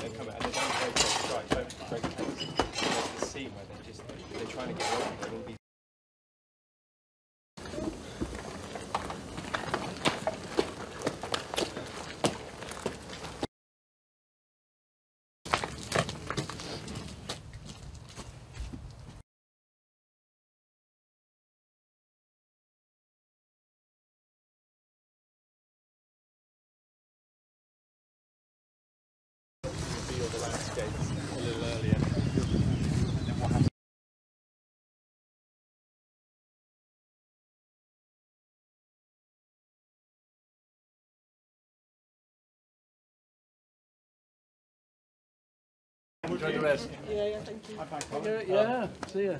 they come out and they don't break their stride, don't break pace. There's this scene where they're trying to get away from all these. The landscape a little earlier, and then what happens? Enjoy the rest. Yeah, thank you. Bye, Colin. Yeah, see ya.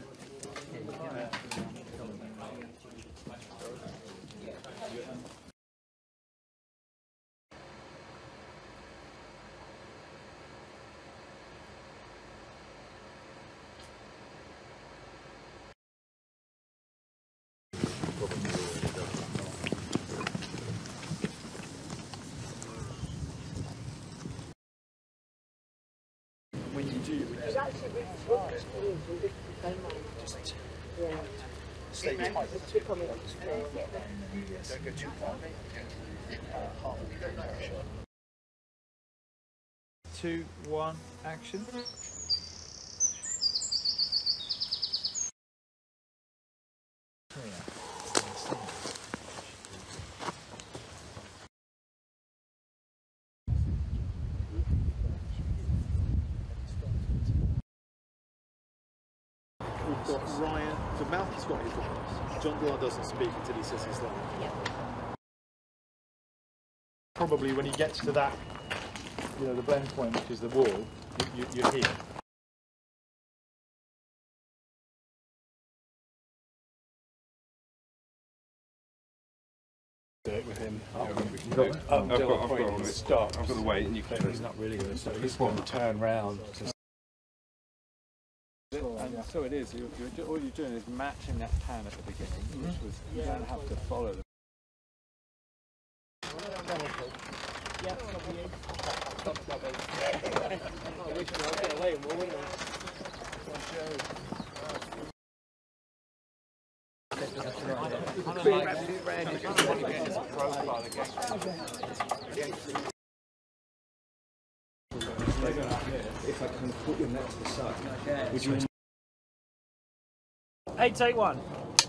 When you do, It's actually really fun. Just stay behind. Don't go too far. 2, 1, action. We've got Ryan, for Malk he's got his lines. John Glar doesn't speak until he says his line. Yeah. Probably when he gets to that, you know, the blend point, which is the wall, you're here. Do it with him. I've got the weight, and you can. He's not really going to. So he's What? going to turn round. And so it is. All you're doing is matching that pan at the beginning, which was you don't have to follow them. If I can put your neck to the side, would you? 8, take 1.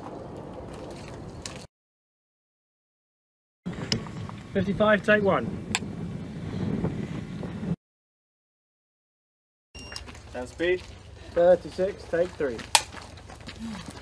55, take 1. Down speed. 36, take 3.